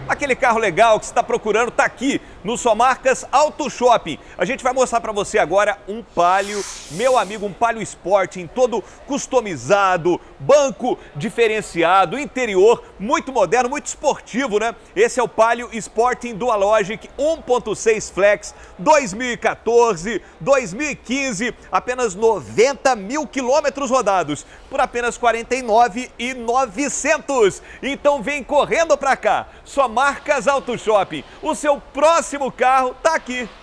Aquele carro legal que você está procurando está aqui no Só Marcas Auto Shopping. A gente vai mostrar para você agora um Palio, meu amigo, um Palio Sporting todo customizado, banco diferenciado, interior muito moderno, muito esportivo, né? Esse é o Palio Sporting Dualogic 1.6 Flex 2014, 2015, apenas 90 mil quilômetros rodados por apenas 49.900. Então vem correndo para cá. Só Marcas Auto Shopping. O seu próximo carro tá aqui.